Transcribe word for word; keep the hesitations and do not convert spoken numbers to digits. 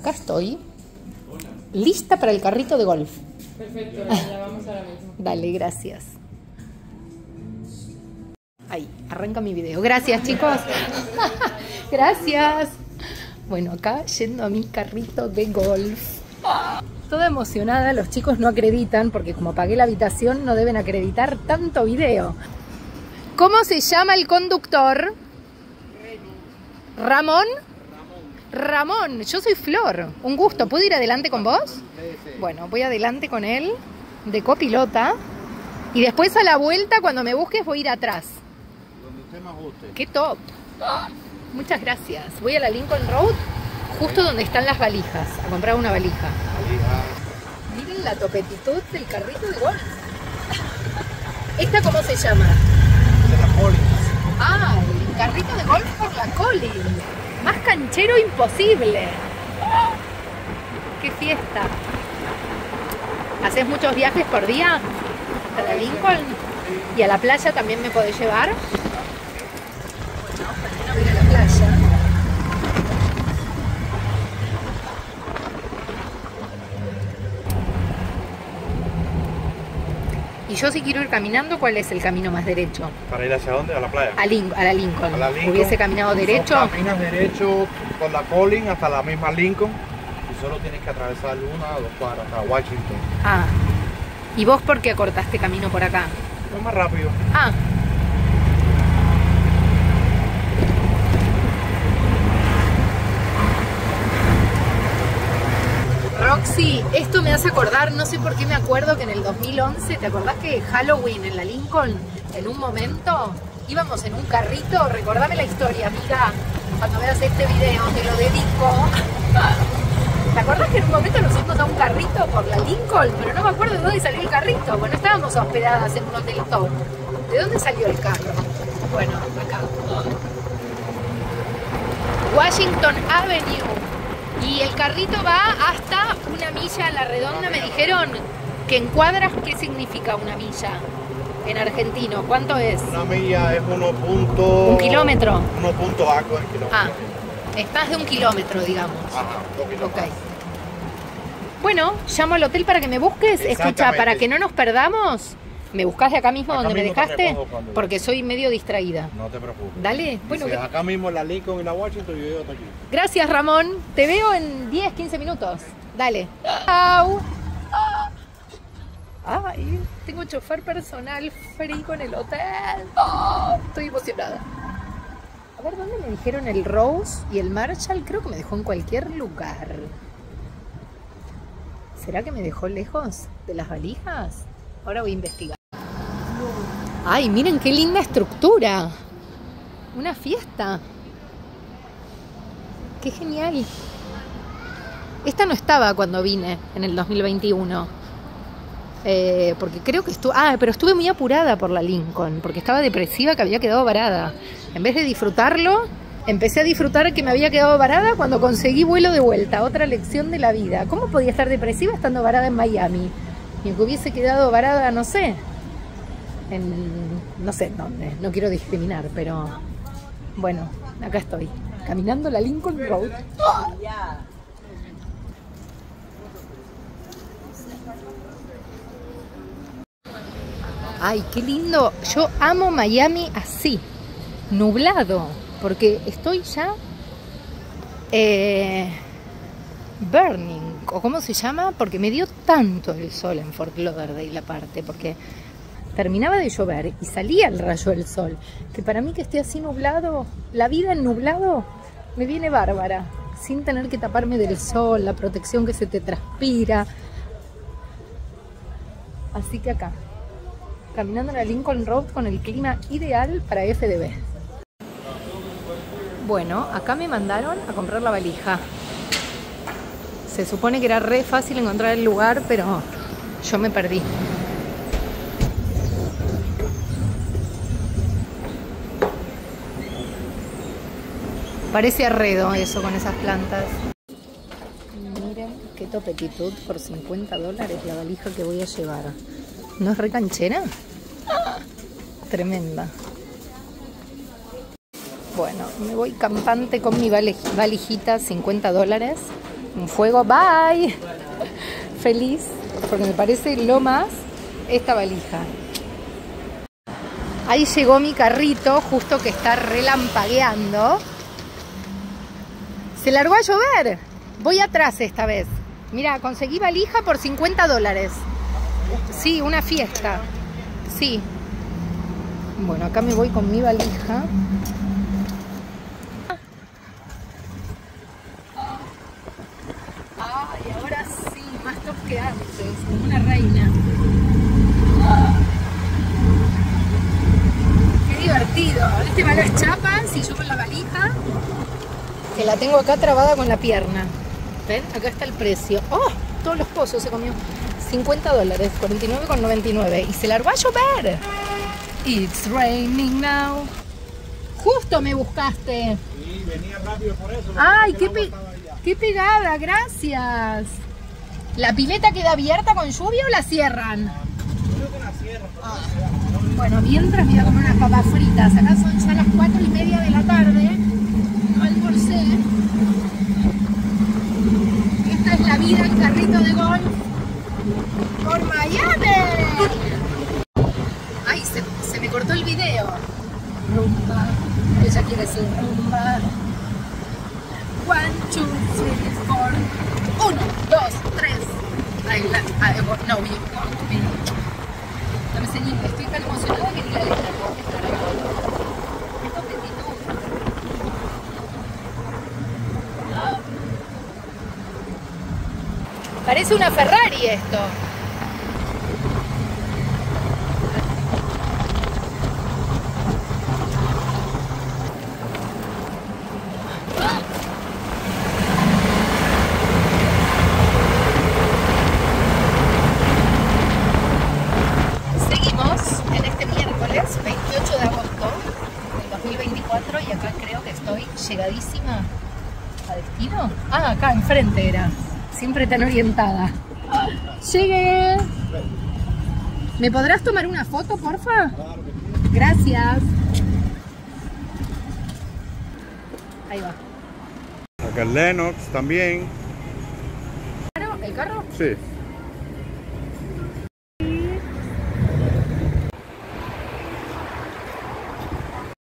acá estoy, lista para el carrito de golf. Perfecto, la vamos ahora mismo. Dale, gracias. Ahí, arranca mi video. Gracias, chicos. Gracias. Bueno, acá yendo a mi carrito de golf. Toda emocionada, los chicos no acreditan, porque como pagué la habitación no deben acreditar tanto video. ¿Cómo se llama el conductor? ¿Ramón? Ramón, yo soy Flor. Un gusto. ¿Puedo ir adelante con vos? Bueno, voy adelante con él, de copilota. Y después a la vuelta, cuando me busques, voy a ir atrás. Donde usted más guste. ¡Qué top! Muchas gracias. Voy a la Lincoln Road, justo donde están las valijas, a comprar una valija. Miren la topetitud del carrito de golf. ¿Esta cómo se llama? De la Collins. Ah, el carrito de golf por la Collins. Más canchero imposible. ¡Qué fiesta! ¿Haces muchos viajes por día a la Lincoln? ¿Y a la playa también me podés llevar? Bueno, mañana voy a ir a la playa. Y yo si quiero ir caminando, ¿cuál es el camino más derecho? ¿Para ir hacia dónde? ¿A la playa? A, Lin a, la Lincoln. A la Lincoln. ¿Hubiese caminado derecho? No, caminas derecho por la Collins hasta la misma Lincoln y solo tienes que atravesar una o dos cuadras hasta Washington. Ah. ¿Y vos por qué acortaste camino por acá? Es más rápido. Ah. Roxy, esto me hace acordar, no sé por qué me acuerdo que en el dos mil once, ¿te acordás que Halloween en la Lincoln, en un momento, íbamos en un carrito? Recordame la historia, amiga, cuando veas este video, te lo dedico. ¿Te acordás que en un momento nos fuimos a un carrito por la Lincoln? Pero no me acuerdo de dónde salió el carrito. Bueno, estábamos hospedadas en un hotel top. ¿De dónde salió el carro? Bueno, acá. Washington Avenue. Y el carrito va hasta una milla a la redonda. Me dijeron que en cuadras, ¿qué significa una milla? En argentino, ¿cuánto es? Una milla es uno punto... ¿Un kilómetro? uno punto algo de kilómetro. Ah, es más de un kilómetro, digamos. Ajá, dos kilómetros. Ok. Bueno, llamo al hotel para que me busques. Escucha, para que no nos perdamos, ¿me buscas de acá mismo Acá donde mismo me dejaste? cuando... Porque soy medio distraída. No te preocupes. Dale. Bueno, Si que... acá mismo en la Lincoln y la Washington, yo llego hasta aquí. Gracias, Ramón. Te veo en diez, quince minutos. Dale. Chao. Ay, tengo chofer personal fresco en el hotel. Oh, estoy emocionada. A ver, ¿dónde me dijeron el Rose y el Marshall? Creo que me dejó en cualquier lugar. ¿Será que me dejó lejos de las valijas? Ahora voy a investigar. Ay, miren qué linda estructura. Una fiesta. Qué genial. Esta no estaba cuando vine en el dos mil veintiuno. Eh, porque creo que estuve... Ah, pero estuve muy apurada por la Lincoln. Porque estaba depresiva que había quedado varada. En vez de disfrutarlo, empecé a disfrutar que me había quedado varada cuando conseguí vuelo de vuelta. Otra lección de la vida. ¿Cómo podía estar depresiva estando varada en Miami? Y que hubiese quedado varada, no sé... En, no sé en dónde, no quiero discriminar, pero bueno, acá estoy, caminando la Lincoln Road. ¡Oh! Ay, qué lindo. Yo amo Miami así, nublado, porque estoy ya eh, burning, o cómo se llama, porque me dio tanto el sol en Fort Lauderdale aparte, porque terminaba de llover y salía el rayo del sol, que para mí que esté así nublado, la vida en nublado me viene bárbara, sin tener que taparme del sol, la protección que se te transpira. Así que acá, caminando en la Lincoln Road con el clima ideal para F D B. Bueno, acá me mandaron a comprar la valija. Se supone que era re fácil encontrar el lugar, pero yo me perdí. Parece arredo eso con esas plantas. Miren qué topetitud por cincuenta dólares la valija que voy a llevar. ¿No es re canchera? ¡Ah! Tremenda. Bueno, me voy campante con mi valijita, cincuenta dólares. Un fuego, bye. Feliz, porque me parece lo más esta valija. Ahí llegó mi carrito, justo que está relampagueando. Se largó a llover. Voy atrás esta vez. Mira, conseguí valija por cincuenta dólares. Sí, una fiesta. Sí. Bueno, acá me voy con mi valija. Ay, ahora sí, más top que antes, como una reina. Qué divertido. ¿Viste? Van las chapas y yo con la valija. Que la tengo acá trabada con la pierna. ¿Ven? Acá está el precio. ¡Oh! Todos los pozos se comió. cincuenta dólares, cuarenta y nueve con noventa y nueve. Y se largó a llover. It's raining now. Justo me buscaste. Sí, venía rápido por eso. Ay, qué, pe qué pegada, gracias. ¿La pileta queda abierta con lluvia o la cierran? Creo que la cierran. Ah. Bueno, mientras me voy a comer unas papas fritas. Acá son ya las cuatro y media de la tarde. No almorcé. Esta es la vida en carrito de golf por Miami. Ay, se, se me cortó el video. Rumba. Ella quiere ser rumba. One, two, three, four. Uno, dos, tres. Ay, la, ay, no, vi. No me enseñé. Estoy tan emocionada que ni la letra puedo estar ahí. Esto petitud. Parece una Ferrari esto. Seguimos en este miércoles veintiocho de agosto del dos mil veinticuatro y acá creo que estoy llegadísima a destino. Ah, acá enfrente era. Siempre tan orientada. Llegué. ¿Me podrás tomar una foto, porfa? Gracias. Ahí va. Acá el Lennox también. ¿El carro? Sí.